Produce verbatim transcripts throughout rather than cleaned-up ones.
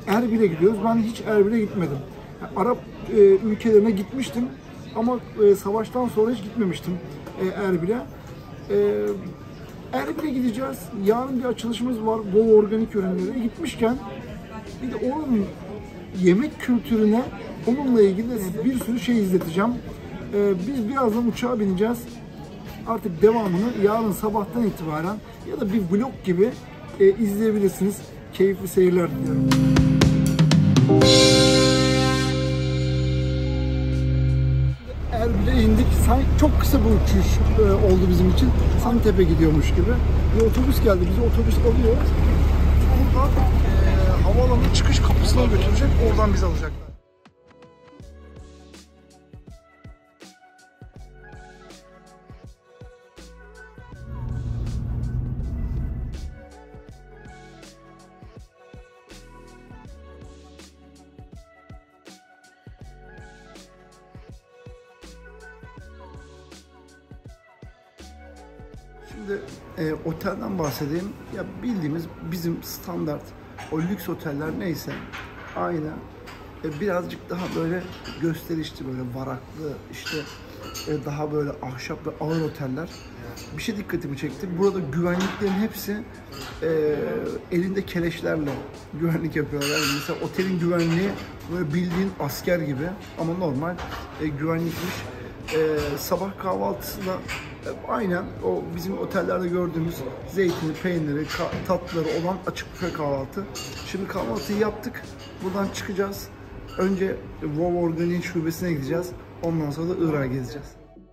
Erbil'e gidiyoruz. Ben hiç Erbil'e gitmedim. Yani Arap e, ülkelerine gitmiştim ama e, savaştan sonra hiç gitmemiştim e, Erbil'e. E, Erbil'e gideceğiz. Yarın bir açılışımız var. Bol organik ürünlere gitmişken bir de onun yemek kültürüne, onunla ilgili bir sürü şey izleteceğim. E, biz birazdan uçağa bineceğiz. Artık devamını yarın sabahtan itibaren ya da bir vlog gibi e, izleyebilirsiniz. Keyifli seyirler diliyorum. Erbil'e indik. Sanki çok kısa bir uçuş e, oldu bizim için. Santepe gidiyormuş gibi. Bir otobüs geldi. Bizi otobüs alıyor. Buradan e, havaalanının çıkış kapısına götürecek. Oradan bizi alacaklar. Şimdi e, otelden bahsedeyim. Ya bildiğimiz bizim standart o lüks oteller neyse aynı. E, birazcık daha böyle gösterişli, böyle varaklı, işte e, daha böyle ahşap ve ağır oteller. Bir şey dikkatimi çekti. Burada güvenliklerin hepsi e, elinde keleşlerle güvenlik yapıyorlar. Yani mesela otelin güvenliği böyle bildiğin asker gibi ama normal e, güvenlikmiş. E, sabah kahvaltısında e, aynen o bizim otellerde gördüğümüz zeytini, peyniri, tatlıları olan açık büfe kahvaltı. Şimdi kahvaltıyı yaptık. Buradan çıkacağız. Önce Wow Organik şubesine gideceğiz. Ondan sonra da Irak'a gezeceğiz.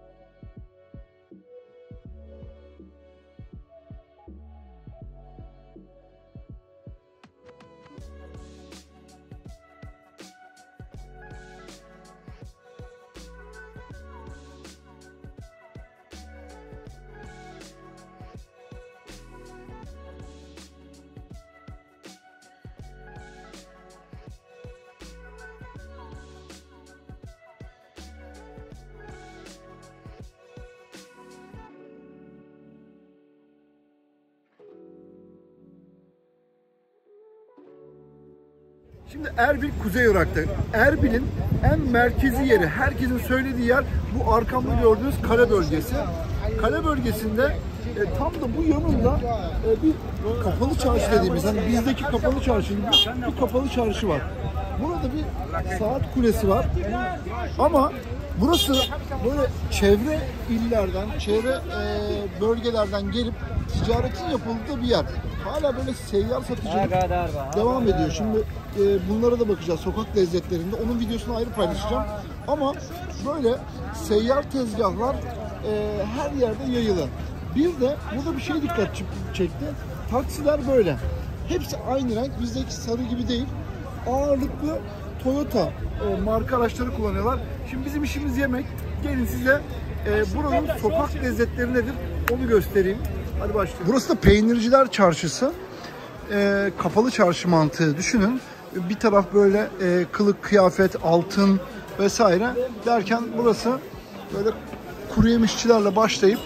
Şimdi Erbil Kuzey Irak'ta. Erbil'in en merkezi yeri, herkesin söylediği yer bu arkamda gördüğünüz kale bölgesi. Kale bölgesinde e, tam da bu yanında e, bir kapalı çarşı dediğimiz, hani bizdeki kapalı çarşı gibi bir kapalı çarşı var. Burada bir saat kulesi var. Ama burası böyle çevre illerden, çevre e, bölgelerden gelip ticaretin yapıldığı bir yer. Hala böyle seyyar satıcılık devam ediyor. Şimdi e, bunlara da bakacağız, sokak lezzetlerinde. Onun videosunu ayrı paylaşacağım. Ama böyle seyyar tezgahlar e, her yerde yayılı. Bir de burada bir şey dikkat çekti. Taksiler böyle. Hepsi aynı renk. Bizdeki sarı gibi değil. Ağırlıklı Toyota e, marka araçları kullanıyorlar. Şimdi bizim işimiz yemek. Gelin size e, buranın sokak lezzetleri nedir onu göstereyim. Hadi başlayalım. Burası da Peynirciler Çarşısı. E, kapalı çarşı mantığı düşünün. Bir taraf böyle e, kılık, kıyafet, altın vesaire derken burası böyle kuru yemişçilerle başlayıp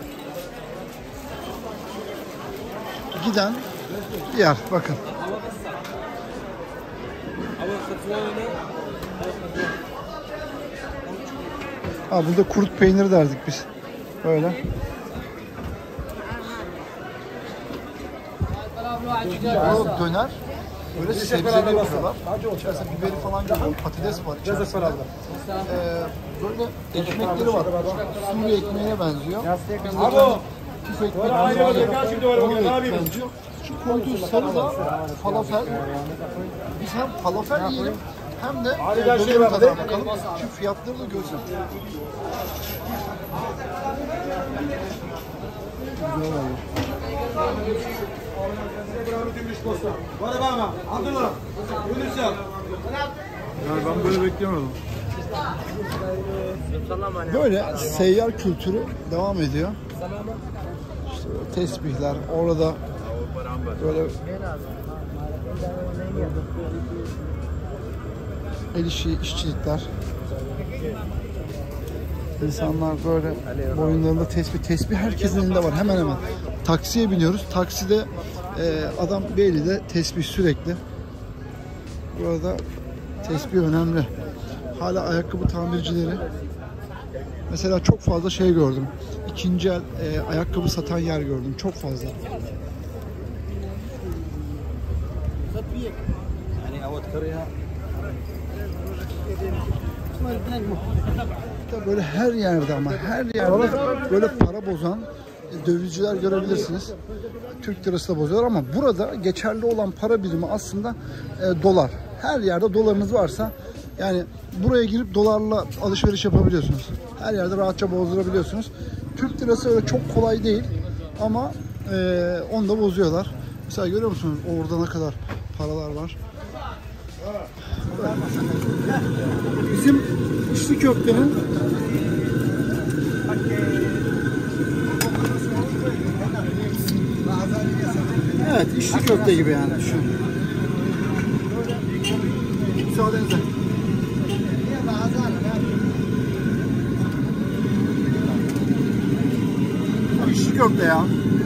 giden bir yer. Bakın. Ha, burada kurt peyniri derdik biz. Böyle. Bu döner böyle sebzeli yapıyorlar. İçerisinde biberi falan geliyor. Patates var içerisinde. Ee, böyle ekmekleri var. Suriye ekmeğine benziyor. Bizde tüf ekmek ona benziyor. Şu koyduğu sarı da falafel. Biz hem falafel yiyelim hem de dönerin tadına bakalım. Şu fiyatları da göstereyim. Güzel oldu. Yani ben böyle beklemiyordum. Böyle seyyar kültürü devam ediyor. İşte tesbihler, orada böyle el işi, işçilikler. İnsanlar böyle boyunlarında tesbih, tesbih herkesin elinde var hemen hemen. Taksiye biniyoruz. Takside e, adam belli de tesbih sürekli. Burada tesbih önemli. Hala ayakkabı tamircileri. Mesela çok fazla şey gördüm. İkinci el e, ayakkabı satan yer gördüm. Çok fazla. Böyle her yerde ama her yerde böyle para bozan dövizciler görebilirsiniz. Türk lirası da bozuyorlar ama burada geçerli olan para birimi aslında e, dolar. Her yerde dolarınız varsa yani buraya girip dolarla alışveriş yapabiliyorsunuz. Her yerde rahatça bozdurabiliyorsunuz. Türk lirası öyle çok kolay değil ama e, onu da bozuyorlar. Mesela görüyor musunuz orada ne kadar paralar var. Bizim içli köftenin evet içli köfte gibi yani şu. Müsaadenizle. İçli köfte ya.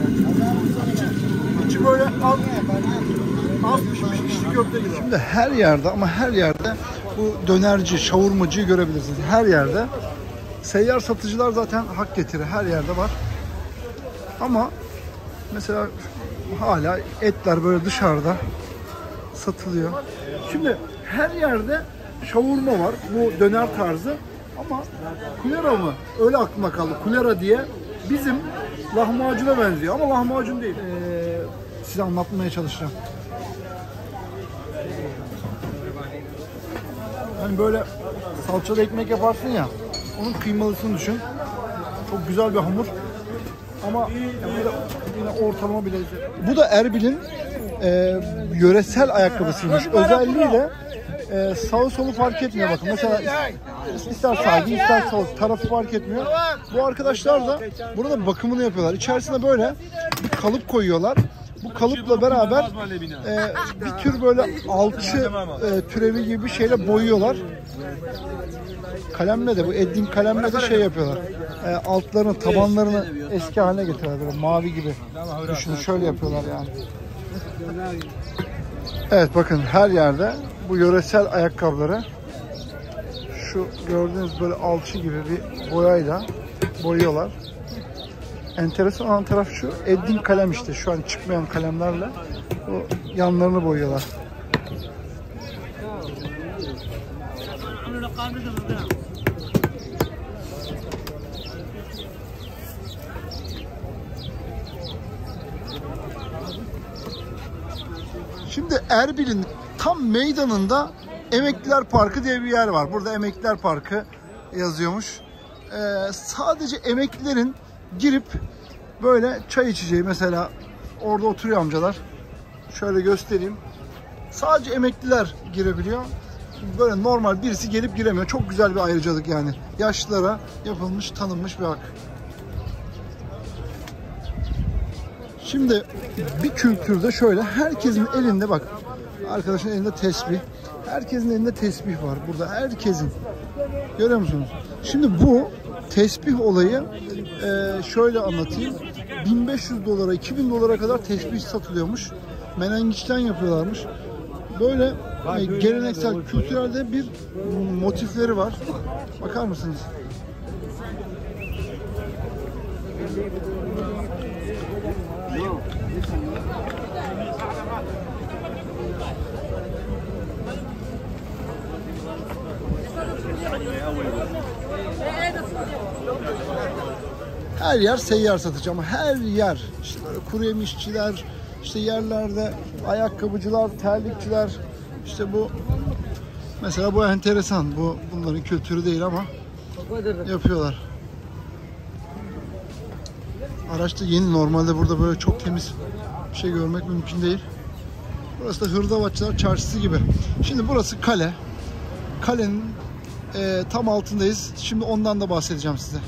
İçi böyle az, az pişmiş içli köfte gibi. Şimdi her yerde ama her yerde bu dönerci, şavurmacıyı görebilirsiniz. Her yerde. Seyyar satıcılar zaten hak getiri. Her yerde var. Ama mesela hala etler böyle dışarıda satılıyor. Şimdi her yerde şavurma var. Bu döner tarzı. Ama kulera mı? Öyle aklıma kaldı. Kulera diye bizim lahmacuna benziyor. Ama lahmacun değil. Ee, size anlatmaya çalışacağım. Hani böyle salçalı ekmek yaparsın ya. Onun kıymalısını düşün. Çok güzel bir hamur. Ama yine, yine ortalama bir lezzet. Bu da Erbil'in e, yöresel ayakkabısıymış. Özelliğiyle e, sağı solu fark etmiyor bakın. Mesela ister sağı ister sol tarafı fark etmiyor. Bu arkadaşlar da burada bakımını yapıyorlar. İçerisine böyle bir kalıp koyuyorlar. Bu kalıpla beraber e, bir tür böyle alçı e, türevi gibi bir şeyle boyuyorlar. Kalemle de bu Edding kalemle de şey yapıyorlar. E, altlarını, tabanlarını eski haline getiriyorlar böyle mavi gibi. Düşünün şöyle yapıyorlar yani. Evet bakın her yerde bu yöresel ayakkabıları şu gördüğünüz böyle alçı gibi bir boyayla boyuyorlar. Enteresan olan taraf şu, Edding kalem işte şu an çıkmayan kalemlerle o yanlarını boyuyorlar. Şimdi Erbil'in tam meydanında Emekliler Parkı diye bir yer var. Burada Emekliler Parkı yazıyormuş. Ee, sadece emeklilerin girip böyle çay içeceği, mesela orada oturuyor amcalar. Şöyle göstereyim. Sadece emekliler girebiliyor. Böyle normal birisi gelip giremiyor. Çok güzel bir ayrıcalık yani. Yaşlılara yapılmış, tanınmış bir hak. Şimdi bir kültürde şöyle herkesin elinde bak. Arkadaşın elinde tesbih. Herkesin elinde tesbih var burada. Herkesin. Görüyor musunuz? Şimdi bu tesbih olayı e, şöyle anlatayım. bin beş yüz dolara, iki bin dolara kadar tesbih satılıyormuş. Menengiçten yapıyorlarmış. Böyle e, geleneksel, kültürelde bir motifleri var. Bakar mısınız? Her yer seyyar satıcı ama her yer işte böyle kuru yemişçiler, işte yerlerde ayakkabıcılar, terlikçiler, işte bu mesela bu enteresan, bu bunların kültürü değil ama yapıyorlar. Araçta yeni, normalde burada böyle çok temiz bir şey görmek mümkün değil. Burası da Hırdavatçılar Çarşısı gibi. Şimdi burası kale. Kalenin e, tam altındayız. Şimdi ondan da bahsedeceğim size.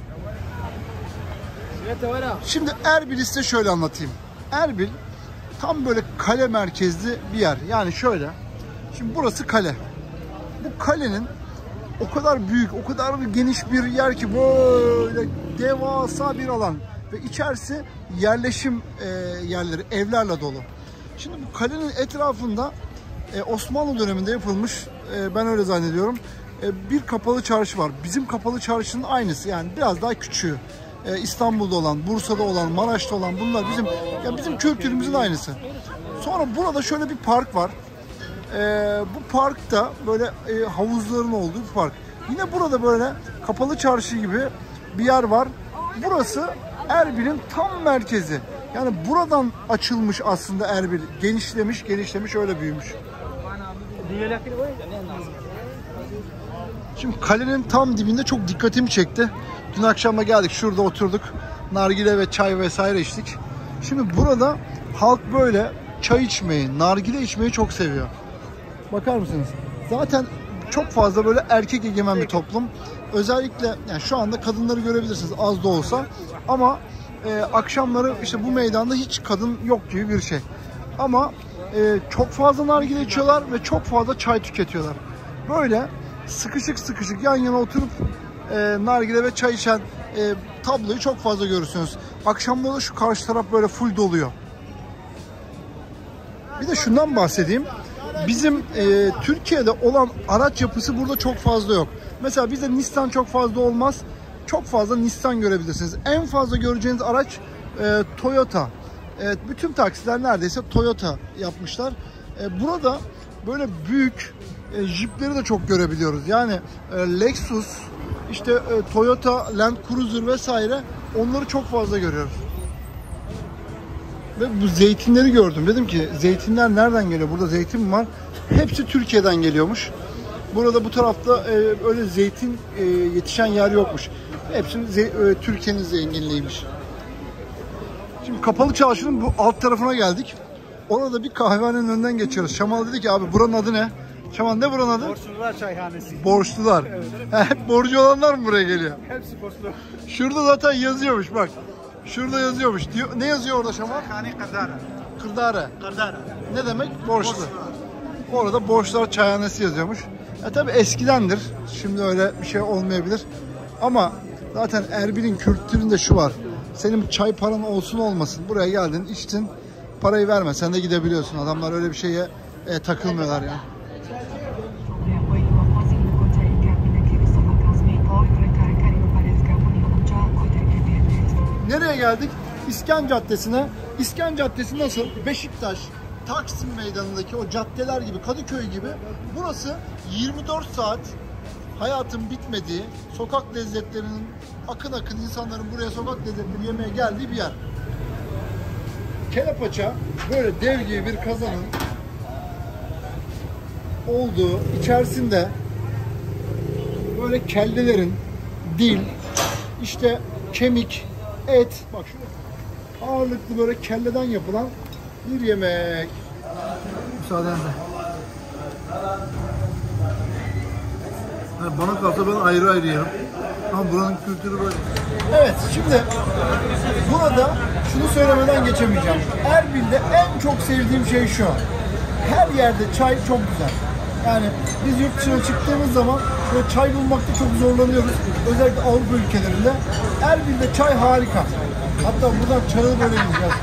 Şimdi Erbil'i size şöyle anlatayım. Erbil tam böyle kale merkezli bir yer. Yani şöyle. Şimdi burası kale. Bu kalenin o kadar büyük, o kadar geniş bir yer ki böyle devasa bir alan. Ve içerisi yerleşim e, yerleri, evlerle dolu. Şimdi bu kalenin etrafında e, Osmanlı döneminde yapılmış, e, ben öyle zannediyorum, e, bir kapalı çarşı var. Bizim kapalı çarşının aynısı, yani biraz daha küçüğü. E, İstanbul'da olan, Bursa'da olan, Maraş'ta olan, bunlar bizim ya bizim kültürümüzün aynısı. Sonra burada şöyle bir park var. E, bu parkta böyle e, havuzların olduğu bir park. Yine burada böyle kapalı çarşı gibi bir yer var. Burası Erbil'in tam merkezi. Yani buradan açılmış aslında Erbil. Genişlemiş, genişlemiş, öyle büyümüş. Şimdi kalenin tam dibinde çok dikkatimi çekti. Dün akşam da geldik, şurada oturduk. Nargile ve çay vesaire içtik. Şimdi burada halk böyle çay içmeyi, nargile içmeyi çok seviyor. Bakar mısınız? Zaten çok fazla böyle erkek egemen bir toplum. Özellikle yani şu anda kadınları görebilirsiniz, az da olsa. Ama e, akşamları işte bu meydanda hiç kadın yok gibi bir şey. Ama e, çok fazla nargile içiyorlar ve çok fazla çay tüketiyorlar. Böyle sıkışık sıkışık yan yana oturup e, nargile ve çay içen e, tabloyu çok fazla görürsünüz. Akşamları şu karşı taraf böyle full doluyor. Bir de şundan bahsedeyim. Bizim e, Türkiye'de olan araç yapısı burada çok fazla yok. Mesela bizde Nissan çok fazla olmaz. Çok fazla Nissan görebilirsiniz. En fazla göreceğiniz araç e, Toyota. Evet, bütün taksiler neredeyse Toyota yapmışlar. E, burada böyle büyük e, jipleri de çok görebiliyoruz. Yani e, Lexus, işte e, Toyota Land Cruiser vesaire, onları çok fazla görüyoruz. Ve bu zeytinleri gördüm. Dedim ki zeytinler nereden geliyor? Burada zeytin mi var? Hepsi Türkiye'den geliyormuş. Burada bu tarafta e, öyle zeytin e, yetişen yer yokmuş. Hepsi e, Türkiye'nin zenginliğiymiş. Şimdi kapalı çarşının bu alt tarafına geldik. Orada bir kahvehanenin önünden geçiyoruz. Şamal dedi ki abi buranın adı ne? Şamal ne buranın adı? Borçlular Çayhanesi. Borçlular. Evet. Hep borcu olanlar mı buraya geliyor? Hepsi borçlu. Şurada zaten yazıyormuş bak. Şurada yazıyormuş. Diyor, ne yazıyor orada Şamal? Çayhane Kırdara. Kırdara. Kırdara. Ne demek? Borçlu. Orada Borçlular Çayhanesi yazıyormuş. Ya tabii eskidendir. Şimdi öyle bir şey olmayabilir. Ama zaten Erbil'in kültüründe şu var. Senin çay paran olsun olmasın. Buraya geldin, içtin, parayı verme. Sen de gidebiliyorsun. Adamlar öyle bir şeye e, takılmıyorlar yani. Nereye geldik? İskan Caddesi'ne. İskan Caddesi nasıl? Beşiktaş, Taksim Meydanı'ndaki o caddeler gibi, Kadıköy gibi. Burası yirmi dört saat hayatın bitmediği, sokak lezzetlerinin akın akın insanların buraya sokak lezzetleri yemeye geldiği bir yer. Kelepaça böyle dev gibi bir kazanın olduğu, içerisinde böyle kellelerin, dil, işte kemik, et, bak şu ağırlıklı böyle kelleden yapılan bir yemek. Müsaadenle. Yani bana kalsa ben ayrı ayrı yerim. Ama buranın kültürü böyle. Evet, şimdi burada şunu söylemeden geçemeyeceğim. Erbil'de en çok sevdiğim şey şu. Her yerde çay çok güzel. Yani biz yurt dışına çıktığımız zaman böyle çay bulmakta çok zorlanıyoruz. Özellikle Avrupa ülkelerinde. Erbil'de çay harika. Hatta buradan çayı böyle yiyeceğiz.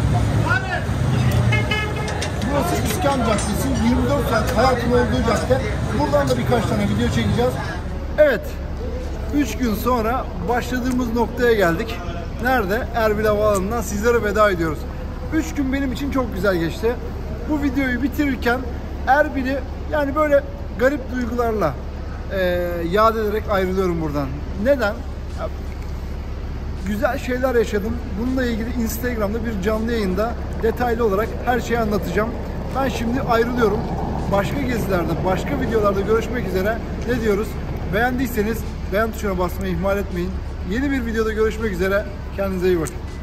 Burası İskan Caddesi, yirmi dört saat hayatın olduğu cadde. Buradan da birkaç tane video çekeceğiz. Evet, üç gün sonra başladığımız noktaya geldik. Nerede? Erbil Havaalanı'ndan sizlere veda ediyoruz. üç gün benim için çok güzel geçti. Bu videoyu bitirirken Erbil'i yani böyle garip duygularla e, yad ederek ayrılıyorum buradan. Neden? Ya, güzel şeyler yaşadım. Bununla ilgili Instagram'da bir canlı yayında detaylı olarak her şeyi anlatacağım. Ben şimdi ayrılıyorum. Başka gezilerde, başka videolarda görüşmek üzere. Ne diyoruz? Beğendiyseniz beğen tuşuna basmayı ihmal etmeyin. Yeni bir videoda görüşmek üzere. Kendinize iyi bakın.